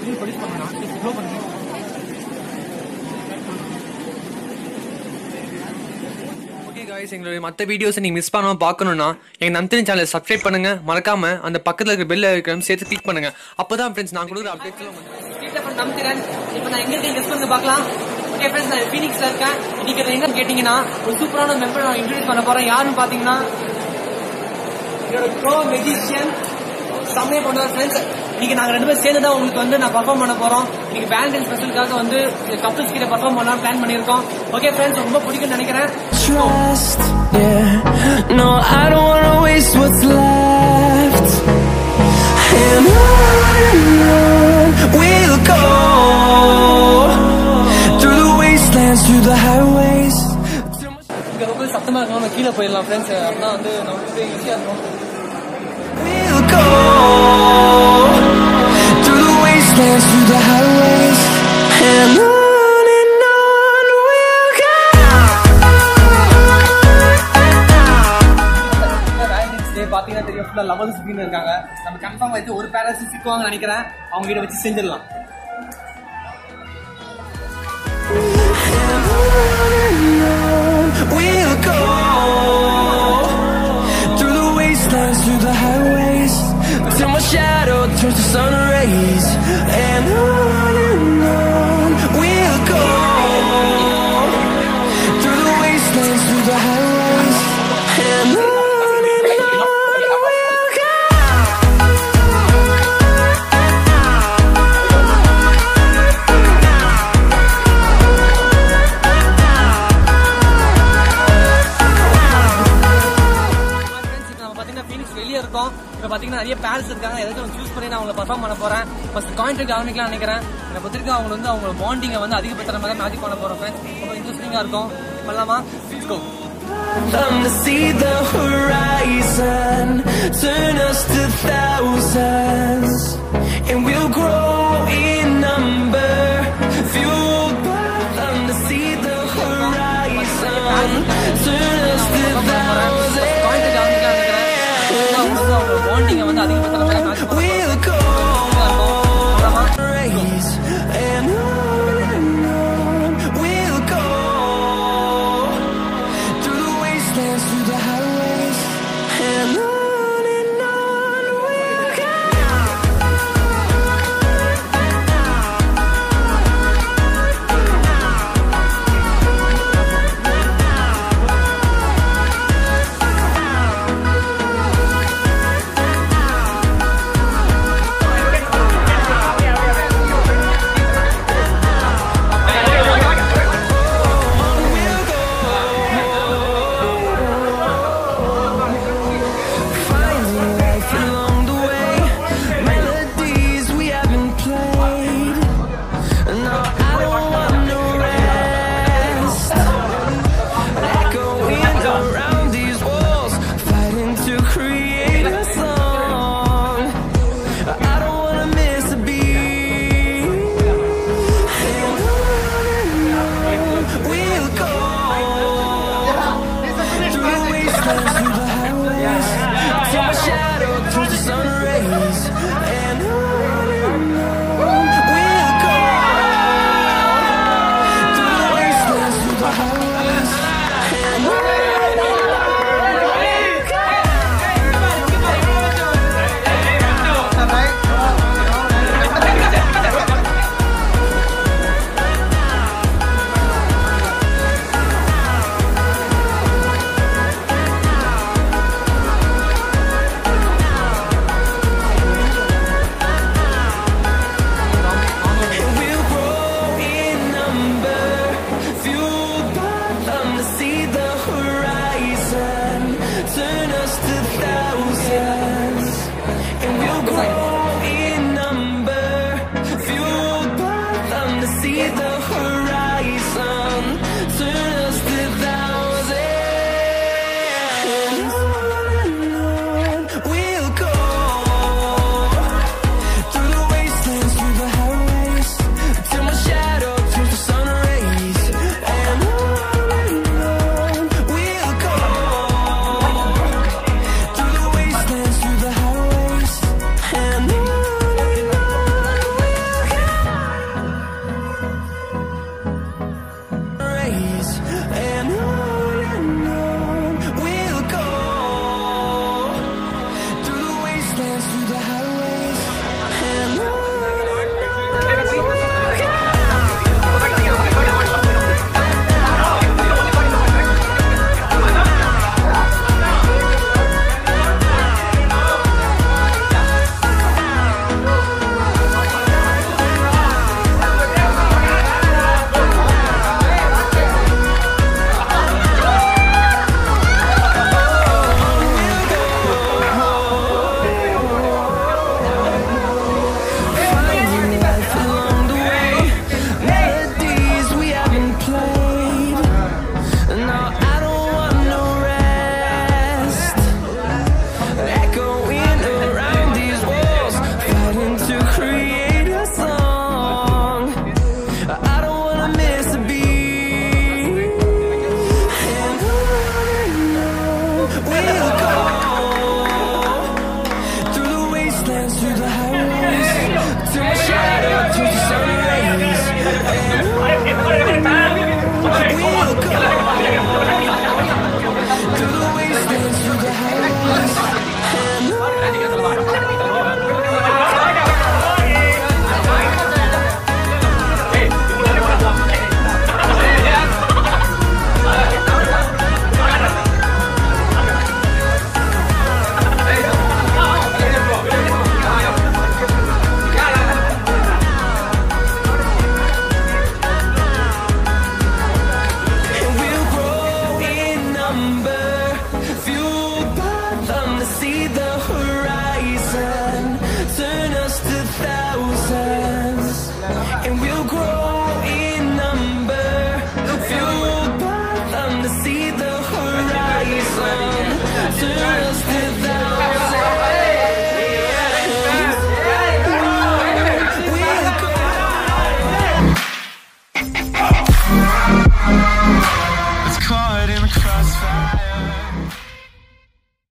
Produce பண்ணலாம். Flow பண்ணுங்க. Okay guys, எங்களுடைய மற்ற வீடியோஸை நீங்க மிஸ் பண்ணாம பார்க்கணும்னா எங்க நந்தினி சேனலை சப்ஸ்கிரைப் பண்ணுங்க. மறக்காம அந்த பக்கத்துல இருக்க பெல் ஐகானையும் சேர்த்து கிளிக் பண்ணுங்க. அப்பதான் फ्रेंड्स நான் கொடுக்குற அப்டேட்ஸ் எல்லாம் வந்து நந்தினி. இப்போ நான் எங்க இருக்கேன் கெஸ் பண்ணி பார்க்கலாம். ஓகே फ्रेंड्स, நான் ஃபீனிக்ஸ்ல இருக்கேன். இன்னைக்கு நான் எங்க கேட்டிங்கன்னா ஒரு சூப்பரான மெம்பர் நான் இன்ட்ரோ듀ஸ் பண்ண போறேன். யாருன்னு பாத்தீங்கன்னா என்னோட ப்ரோ மெஜிஷியன் செம்மையா பண்ணுவார் फ्रेंड्स. இன்னைக்கு நாங்க ரெண்டு பேரும் சேர்ந்து தான் உங்களுக்கு வந்து நான் பெர்ஃபார்ம் பண்ண போறோம். இன்னைக்கு வேலண்டைன் ஸ்பெஷலுக்காக வந்து கப்பிள்ஸ் கிட்ட பெர்ஃபார்ம் பண்ணலாம் பிளான் பண்ணிருக்கோம். ஓகே फ्रेंड्स, ரொம்ப பிடிக்கும்னு நினைக்கிறேன். Trust, yeah. No, I don't wanna waste what's left. And on we'll go through the wastelands, through the highways. இங்க ரொம்ப சத்தமா இருக்கணும், நம்ம கீழே போயிடலாம் फ्रेंड्स. அப்படின்னா வந்து நமக்கு ஈஸியா இருக்கும். We'll go through the wastelands, through the highways, and on we'll go. பாத்தீங்கன்னா தெரியும், ஃபுல்லா லவர்ஸ் ஸ்கிரீன் இருக்காங்க. நம்ம கன்ஃபார்ம் வச்சு ஒரு பேரண்ட்ஸ் சிக்குவாங்கன்னு நினைக்கிறேன். அவங்க கிட்ட வச்சு செஞ்சிடலாம். We'll go through the wastelands, through the highways, till my shadow turns to sun rays. And on we'll go through the wastelands, through the highways, and on. இப்போ பார்த்தீங்கன்னா நிறைய பேர்ஸ் இருக்காங்க. ஏதாச்சும் சூஸ் பண்ணி நான் அவங்களை பர்ஃபார்ம் பண்ண போறேன். ஃபர்ஸ்ட் கான்ட்ராக்ட் ஆரம்பிக்கலாம் நினைக்கிறேன். என்னை பொறுத்திருக்க அவங்க வந்து அவங்களோட பாண்டிங்கை வந்து அதிகப்படுத்துற மாதிரி மேஜிக் பண்ண போறோம் ஃப்ரெண்ட்ஸ். ரொம்ப இன்ட்ரெஸ்டிங்கா இருக்கும். பண்ணலாமா? Let's go. To see the horizon, turn us to thousands, and we'll grow in number, fueled by them. To see the horizon, turn us to thousands. பாண்டிங்கை வந்து அதிகப்படுத்துற மாதிரி மேஜிக் பண்ண We'll go raise, and on we'll go through the wastelands, through the highways, and on we'll go. see the